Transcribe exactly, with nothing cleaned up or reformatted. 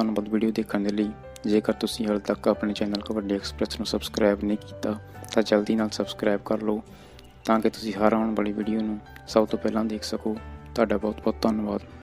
धन्यवाद वीडियो देखने के लिए। जेकर तुसीं हाले तक अपने चैनल कबड्डी एक्सप्रैस ਨੂੰ सबसक्राइब नहीं किया तो जल्दी नाल सबसक्राइब कर लो ताकि तुसीं हर आने वाली वीडियो ਨੂੰ सब तो पहला देख सको। तुहाडा बहुत बहुत धन्यवाद।